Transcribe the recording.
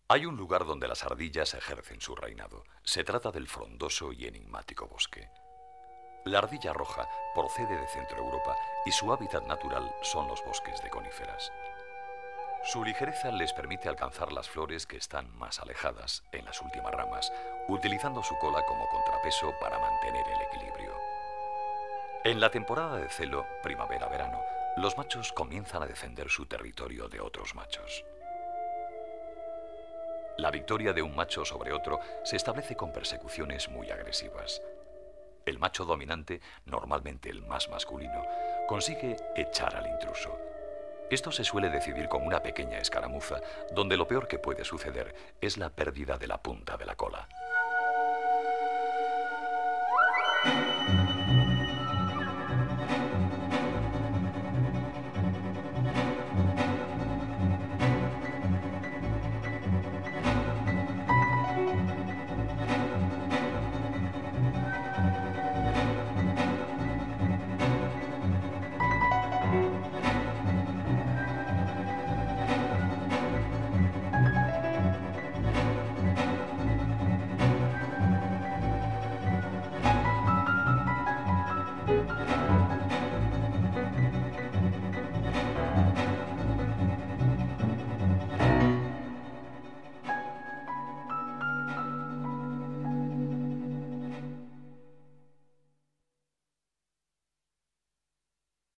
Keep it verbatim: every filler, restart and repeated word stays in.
Hay un lugar donde las ardillas ejercen su reinado. Se trata del frondoso y enigmático bosque. La ardilla roja procede de Centro Europa y su hábitat natural son los bosques de coníferas. Su ligereza les permite alcanzar las flores que están más alejadas, en las últimas ramas, utilizando su cola como contrapeso para mantener el equilibrio. En la temporada de celo, primavera-verano, los machos comienzan a defender su territorio de otros machos. La victoria de un macho sobre otro se establece con persecuciones muy agresivas. El macho dominante, normalmente el más masculino, consigue echar al intruso. Esto se suele decidir con una pequeña escaramuza, donde lo peor que puede suceder es la pérdida de la punta de la cola.